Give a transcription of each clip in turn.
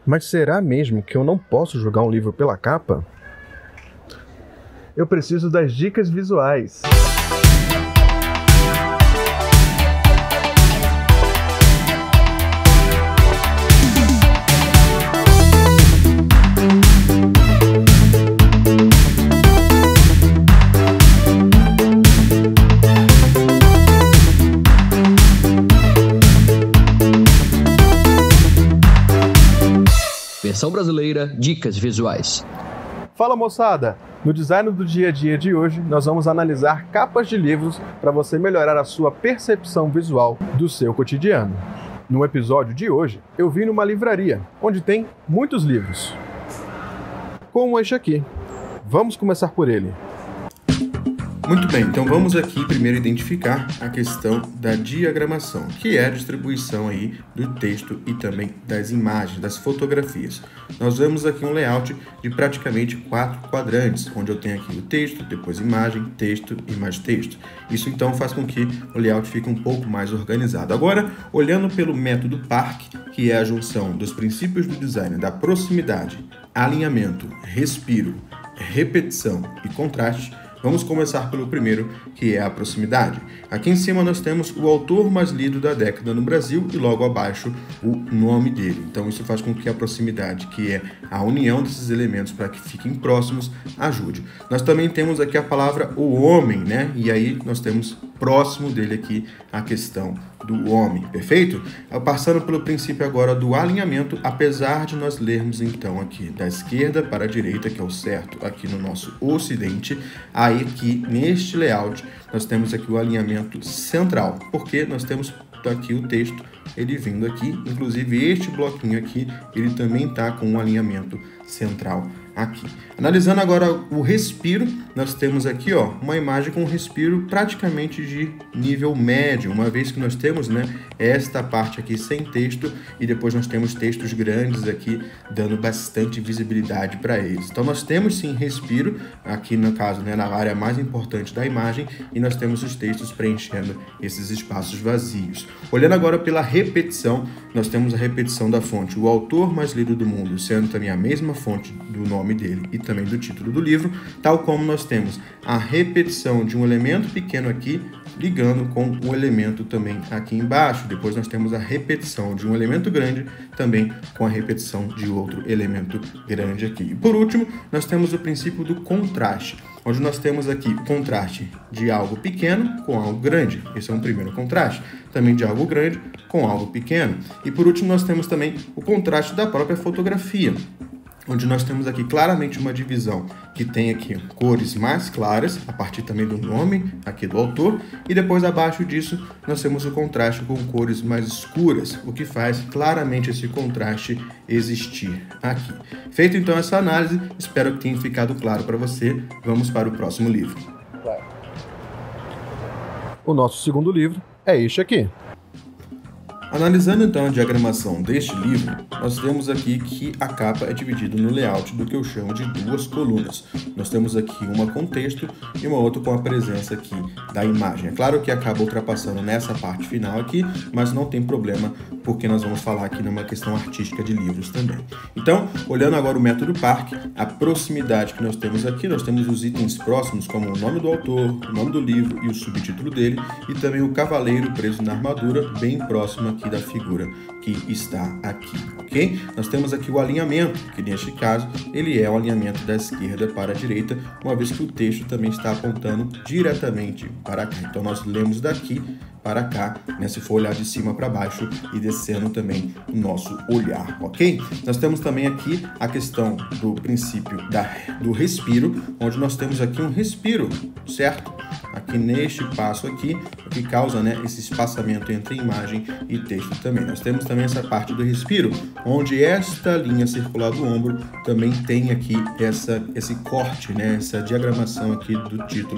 Mas será mesmo que eu não posso julgar um livro pela capa? Eu preciso das dicas visuais. Versão brasileira, dicas visuais. Fala moçada! No Design do Dia a Dia de hoje, nós vamos analisar capas de livros para você melhorar a sua percepção visual do seu cotidiano. No episódio de hoje, eu vim numa livraria, onde tem muitos livros. Como este aqui. Vamos começar por ele. Muito bem, então vamos aqui primeiro identificar a questão da diagramação, que é a distribuição aí do texto e também das imagens, das fotografias. Nós vemos aqui um layout de praticamente 4 quadrantes, onde eu tenho aqui o texto, depois imagem, texto e mais texto. Isso então faz com que o layout fique um pouco mais organizado. Agora, olhando pelo método PARC, que é a junção dos princípios do design da proximidade, alinhamento, respiro, repetição e contraste, vamos começar pelo primeiro, que é a proximidade. Aqui em cima nós temos o autor mais lido da década no Brasil e logo abaixo o nome dele. Então isso faz com que a proximidade, que é a união desses elementos para que fiquem próximos, ajude. Nós também temos aqui a palavra o homem, né? E aí nós temos próximo dele aqui a questão do homem, perfeito? Passando pelo princípio agora do alinhamento, apesar de nós lermos então aqui da esquerda para a direita, que é o certo aqui no nosso ocidente, aí aqui neste layout nós temos aqui o alinhamento central, porque nós temos aqui o texto, ele vindo aqui, inclusive este bloquinho aqui, ele também está com um alinhamento central aqui. Analisando agora o respiro, nós temos aqui uma imagem com um respiro praticamente de nível médio, uma vez que nós temos esta parte aqui sem texto e depois nós temos textos grandes aqui dando bastante visibilidade para eles. Então nós temos sim respiro aqui no caso na área mais importante da imagem e nós temos os textos preenchendo esses espaços vazios. Olhando agora pela repetição, nós temos a repetição da fonte, o autor mais lido do mundo, sendo também a mesma fonte do nome dele e também do título do livro, tal como nós temos a repetição de um elemento pequeno aqui ligando com o elemento também aqui embaixo. Depois nós temos a repetição de um elemento grande também com a repetição de outro elemento grande aqui. E por último, nós temos o princípio do contraste, onde nós temos aqui o contraste de algo pequeno com algo grande. Esse é um primeiro contraste. Também de algo grande com algo pequeno. E por último, nós temos também o contraste da própria fotografia, onde nós temos aqui claramente uma divisão que tem aqui cores mais claras, a partir também do nome aqui do autor, e depois abaixo disso nós temos o contraste com cores mais escuras, o que faz claramente esse contraste existir aqui. Feito então essa análise, espero que tenha ficado claro para você. Vamos para o próximo livro. O nosso segundo livro é este aqui. Analisando então a diagramação deste livro, nós temos aqui que a capa é dividida no layout do que eu chamo de 2 colunas. Nós temos aqui uma com texto e uma outra com a presença aqui da imagem. É claro que acaba ultrapassando nessa parte final aqui, mas não tem problema, porque nós vamos falar aqui numa questão artística de livros também. Então, olhando agora o método PARC, a proximidade que nós temos aqui, nós temos os itens próximos, como o nome do autor, o nome do livro e o subtítulo dele, e também o cavaleiro preso na armadura, bem próximo aqui da figura que está aqui, ok? Nós temos aqui o alinhamento, que neste caso ele é o alinhamento da esquerda para a direita, uma vez que o texto também está apontando diretamente para cá. Então nós lemos daqui para cá, se for olhar de cima para baixo e descendo também o nosso olhar, ok? Nós temos também aqui a questão do princípio do respiro, onde nós temos aqui um respiro, certo? Aqui neste passo aqui, o que causa esse espaçamento entre imagem e texto também. Nós temos também essa parte do respiro, onde esta linha circular do ombro também tem aqui esse corte, essa diagramação aqui do título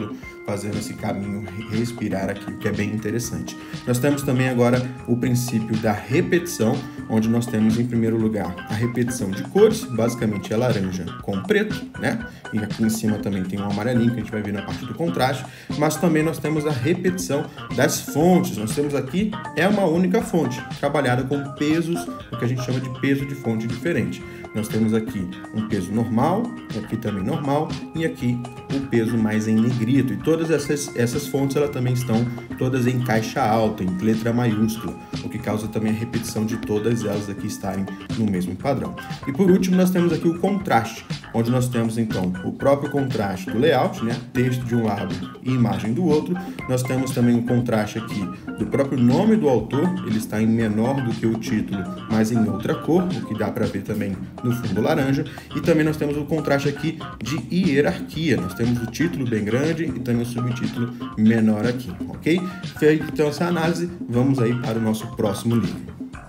fazendo esse caminho respirar aqui, o que é bem interessante. Nós temos também agora o princípio da repetição, onde nós temos em primeiro lugar a repetição de cores, basicamente é laranja com preto, né? E aqui em cima também tem um amarelinho que a gente vai ver na parte do contraste, mas também nós temos a repetição das fontes. Nós temos aqui uma única fonte, trabalhada com pesos, o que a gente chama de peso de fonte diferente. Nós temos aqui um peso normal, aqui também normal, e aqui o peso mais em negrito. E todas essas fontes elas também estão todas em caixa alta, em letra maiúscula, o que causa também a repetição de todas elas aqui estarem no mesmo padrão. E por último nós temos aqui o contraste, onde nós temos então o próprio contraste do layout, né? Texto de um lado e imagem do outro. Nós temos também o contraste aqui do próprio nome do autor, ele está em menor do que o título, mas em outra cor, o que dá para ver também no fundo laranja. E também nós temos o contraste aqui de hierarquia. Nós temos o título bem grande e também o subtítulo menor aqui, ok? Feita então essa análise, vamos aí para o nosso próximo livro.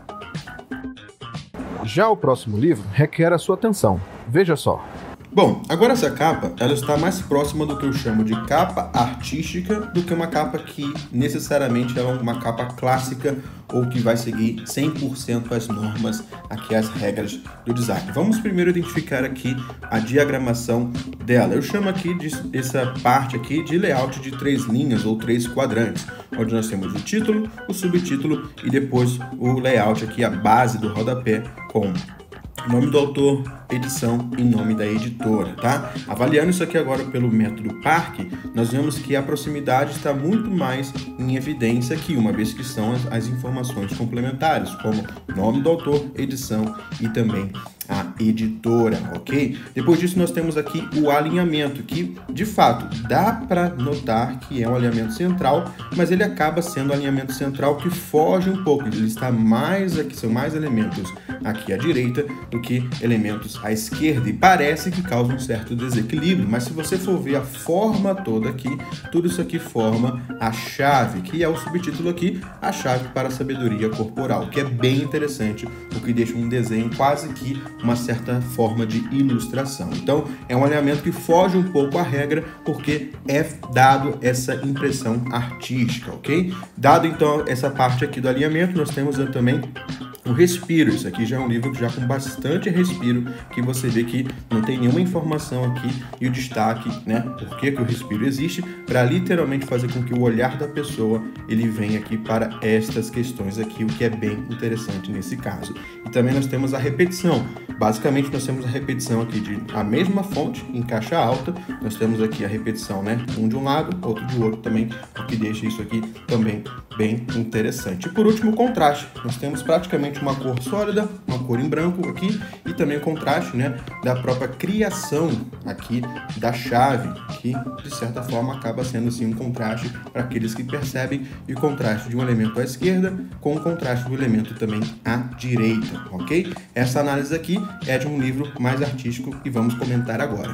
Já o próximo livro requer a sua atenção. Veja só. Bom, agora essa capa, ela está mais próxima do que eu chamo de capa artística do que uma capa que necessariamente é uma capa clássica ou que vai seguir 100% as normas, aqui as regras do design. Vamos primeiro identificar aqui a diagramação dela. Eu chamo aqui essa parte aqui de layout de 3 linhas ou 3 quadrantes, onde nós temos o título, o subtítulo e depois o layout aqui, a base do rodapé com nome do autor, edição e nome da editora, tá? Avaliando isso aqui agora pelo método Park, nós vemos que a proximidade está muito mais em evidência aqui, uma vez que são as informações complementares, como nome do autor, edição e também a editora, ok? Depois disso nós temos aqui o alinhamento, que de fato dá para notar que é um alinhamento central, mas ele acaba sendo um alinhamento central que foge um pouco, ele está mais aqui, são mais elementos aqui à direita do que elementos à esquerda, e parece que causa um certo desequilíbrio, mas se você for ver a forma toda aqui, tudo isso aqui forma a chave, que é o subtítulo aqui, a chave para a sabedoria corporal, que é bem interessante, o que deixa um desenho quase que uma certa forma de ilustração. Então, é um alinhamento que foge um pouco à regra, porque é dado essa impressão artística, ok? Dado, então, essa parte aqui do alinhamento, nós temos também o respiro. Isso aqui já é um livro que já com bastante respiro, que você vê que não tem nenhuma informação aqui, e o destaque, né, por que o respiro existe, para literalmente fazer com que o olhar da pessoa, ele venha aqui para estas questões aqui, o que é bem interessante nesse caso. E também nós temos a repetição. Basicamente nós temos a repetição aqui de a mesma fonte em caixa alta, nós temos aqui a repetição, né, um de um lado, outro de outro também, o que deixa isso aqui também bem interessante. E por último, o contraste. Nós temos praticamente uma cor sólida, uma cor em branco aqui, e também o contraste, né, da própria criação aqui da chave, que de certa forma acaba sendo sim um contraste para aqueles que percebem, e o contraste de um elemento à esquerda com o contraste do elemento também à direita, ok? Essa análise aqui é de um livro mais artístico e vamos comentar agora.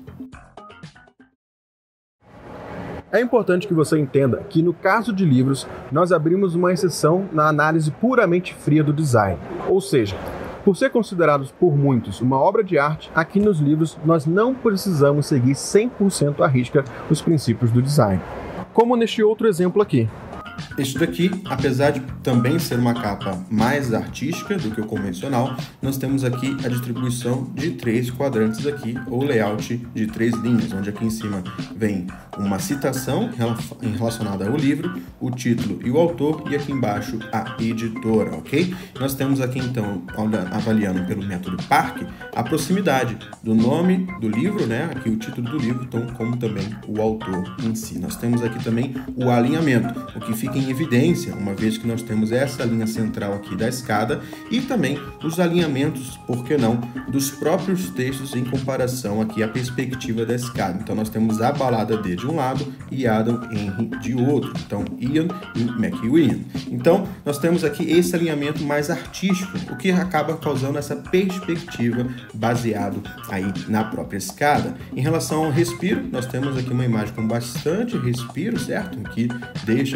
É importante que você entenda que, no caso de livros, nós abrimos uma exceção na análise puramente fria do design. Ou seja, por ser considerados por muitos uma obra de arte, aqui nos livros nós não precisamos seguir 100% à risca os princípios do design. Como neste outro exemplo aqui. Este daqui, apesar de também ser uma capa mais artística do que o convencional, nós temos aqui a distribuição de 3 quadrantes aqui, ou layout de 3 linhas, onde aqui em cima vem uma citação relacionada ao livro, o título e o autor, e aqui embaixo a editora, ok? Nós temos aqui então, avaliando pelo método Park, a proximidade do nome do livro, né? Aqui o título do livro, então, como também o autor em si. Nós temos aqui também o alinhamento, o que fica em evidência, uma vez que nós temos essa linha central aqui da escada, e também os alinhamentos, por que não, dos próprios textos em comparação aqui à perspectiva da escada. Então nós temos a balada D de um lado e Adam Henry de outro, então Ian e McEwan. Então nós temos aqui esse alinhamento mais artístico, o que acaba causando essa perspectiva baseado aí na própria escada. Em relação ao respiro, nós temos aqui uma imagem com bastante respiro, certo? Que deixa realmente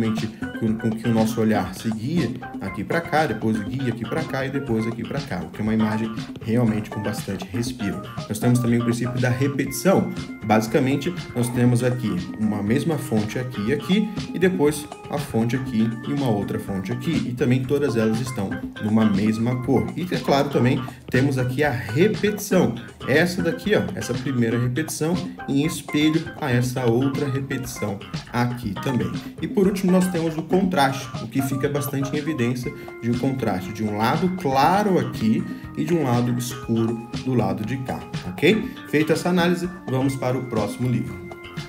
realmente com que o nosso olhar se guia aqui para cá, depois guia aqui para cá e depois aqui para cá, o que é uma imagem realmente com bastante respiro. Nós temos também o princípio da repetição. Basicamente, nós temos aqui uma mesma fonte aqui e aqui, e depois a fonte aqui e uma outra fonte aqui, e também todas elas estão numa mesma cor. E, é claro, também temos aqui a repetição. Essa daqui, ó, essa primeira repetição em espelho a essa outra repetição aqui também. E por último, nós temos o contraste, o que fica bastante em evidência de um contraste de um lado claro aqui e de um lado escuro do lado de cá, ok? Feita essa análise, vamos para o próximo livro.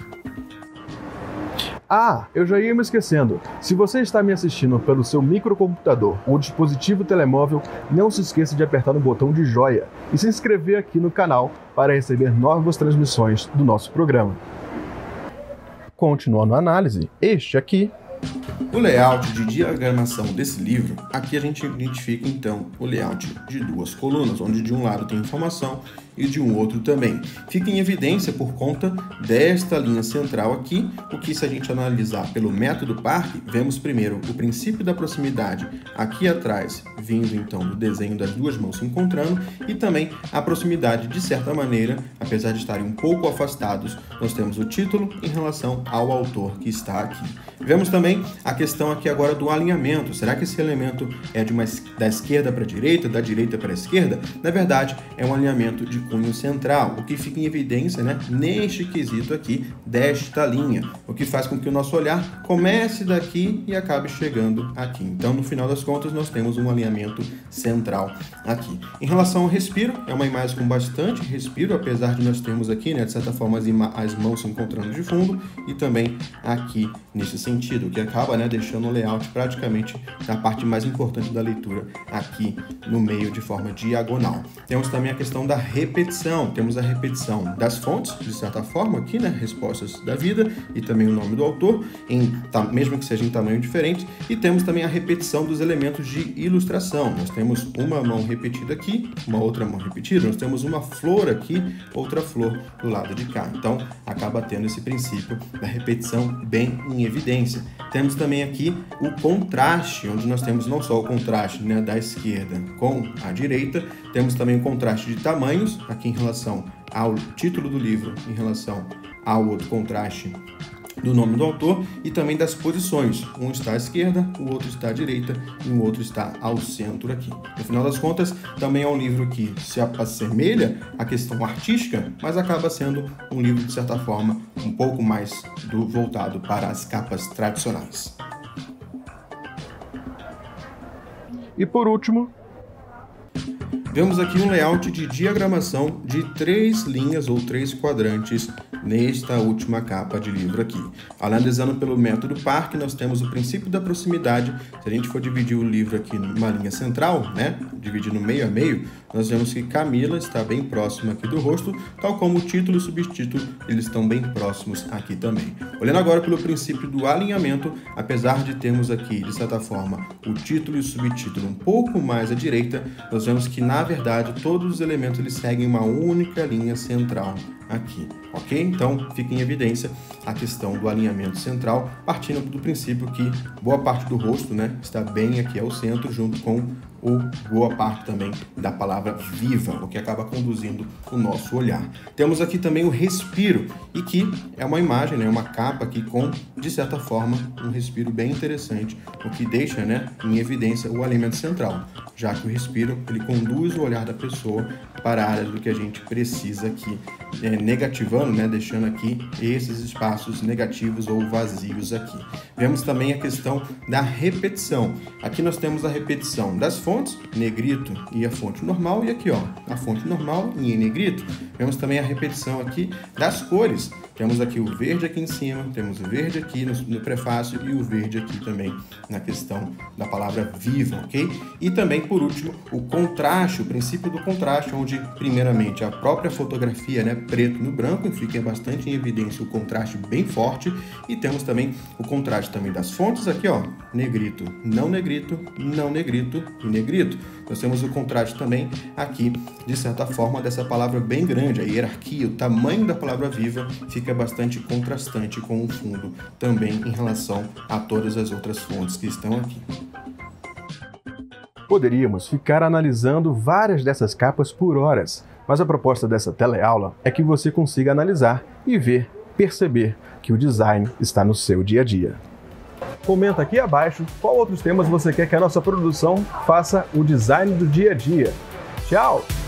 Ah, eu já ia me esquecendo. Se você está me assistindo pelo seu microcomputador ou dispositivo telemóvel, não se esqueça de apertar no botão de joia e se inscrever aqui no canal para receber novas transmissões do nosso programa. Continuando a análise, este aqui. O layout de diagramação desse livro, aqui a gente identifica então o layout de duas colunas, onde de um lado tem informação e de um outro também. Fica em evidência por conta desta linha central aqui, o que se a gente analisar pelo método Park, vemos primeiro o princípio da proximidade aqui atrás, vindo então do desenho das duas mãos se encontrando, e também a proximidade de certa maneira, apesar de estarem um pouco afastados, nós temos o título em relação ao autor que está aqui. Vemos também a questão aqui agora do alinhamento. Será que esse elemento é da esquerda para a direita, da direita para a esquerda? Na verdade, é um alinhamento de cunho central, o que fica em evidência, né, neste quesito aqui desta linha, o que faz com que o nosso olhar comece daqui e acabe chegando aqui. Então, no final das contas, nós temos um alinhamento central aqui. Em relação ao respiro, é uma imagem com bastante respiro, apesar de nós termos aqui, né, de certa forma, as mãos se encontrando de fundo e também aqui nesse sentido, o que acaba, né, deixando o layout praticamente na parte mais importante da leitura aqui no meio de forma diagonal. Temos também a questão da repetição. Temos a repetição das fontes, de certa forma, aqui, né? Respostas da vida e também o nome do autor, mesmo que seja em tamanho diferente. E temos também a repetição dos elementos de ilustração. Nós temos uma mão repetida aqui, uma outra mão repetida. Nós temos uma flor aqui, outra flor do lado de cá. Então, acaba tendo esse princípio da repetição bem em evidência. Temos também aqui o contraste, onde nós temos não só o contraste, né, da esquerda com a direita, temos também o contraste de tamanhos, aqui em relação ao título do livro, em relação ao outro contraste do nome do autor, e também das posições. Um está à esquerda, o outro está à direita e o outro está ao centro aqui. No final das contas, também é um livro que se assemelha à questão artística, mas acaba sendo um livro, de certa forma, um pouco mais voltado para as capas tradicionais. E por último, vemos aqui um layout de diagramação de 3 linhas ou 3 quadrantes nesta última capa de livro aqui. Analisando pelo método Park, nós temos o princípio da proximidade. Se a gente for dividir o livro aqui numa linha central, né, dividir no meio a meio, nós vemos que Camila está bem próxima aqui do rosto, tal como o título e o subtítulo, eles estão bem próximos aqui também. Olhando agora pelo princípio do alinhamento, apesar de termos aqui, de certa forma, o título e o subtítulo um pouco mais à direita, nós vemos que, na verdade, todos os elementos eles seguem uma única linha central aqui, ok? Então, fica em evidência a questão do alinhamento central, partindo do princípio que boa parte do rosto, né, está bem aqui ao centro, junto com boa parte também da palavra viva, o que acaba conduzindo o nosso olhar. Temos aqui também o respiro, e que é uma imagem, né, uma capa aqui com, de certa forma, um respiro bem interessante, o que deixa, né, em evidência o alinhamento central, já que o respiro ele conduz o olhar da pessoa para a área do que a gente precisa aqui, negativando, né, deixando aqui esses espaços negativos ou vazios aqui. Vemos também a questão da repetição. Aqui nós temos a repetição das fontes, negrito e a fonte normal, e aqui, ó, a fonte normal e em negrito. Vemos também a repetição aqui das cores. Temos aqui o verde aqui em cima, temos o verde aqui no prefácio e o verde aqui também na questão da palavra viva, ok? E também, por último, o contraste, o princípio do contraste, onde, primeiramente, a própria fotografia, né, preto no branco, fica bastante em evidência o contraste bem forte, e temos também o contraste também das fontes aqui, ó, negrito, não negrito, não negrito e negrito. Nós temos o contraste também aqui, de certa forma, dessa palavra bem grande, a hierarquia, o tamanho da palavra viva fica fica bastante contrastante com o fundo também em relação a todas as outras fontes que estão aqui. Poderíamos ficar analisando várias dessas capas por horas, mas a proposta dessa teleaula é que você consiga analisar e ver, perceber que o design está no seu dia a dia. Comenta aqui abaixo qual outros temas você quer que a nossa produção faça o design do dia a dia. Tchau!